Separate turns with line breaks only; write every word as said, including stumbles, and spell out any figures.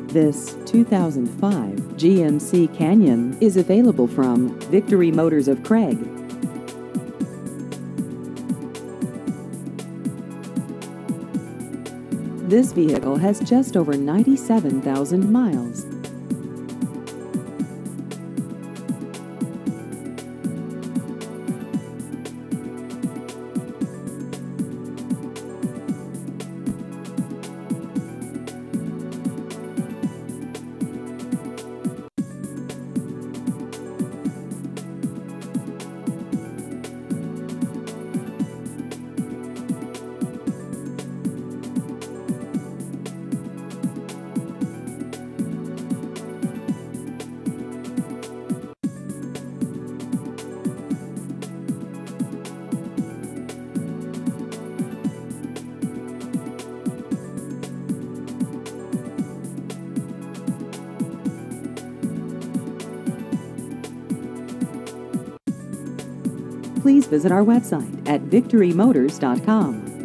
This two thousand five G M C Canyon is available from Victory Motors of Craig. This vehicle has just over ninety-seven thousand miles. Please visit our website at victory motors dot com.